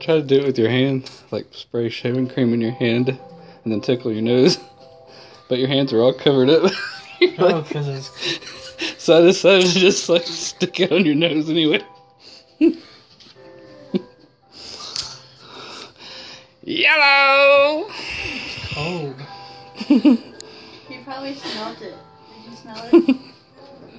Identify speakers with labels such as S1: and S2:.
S1: try to do it with your hand, like spray shaving cream in your hand, and then tickle your nose. But your hands are all covered up.
S2: Oh, because it's...
S1: So I decided to just like stick it on your nose anyway. Yellow!
S2: It's cold.
S3: You probably smelled it. Did you smell it?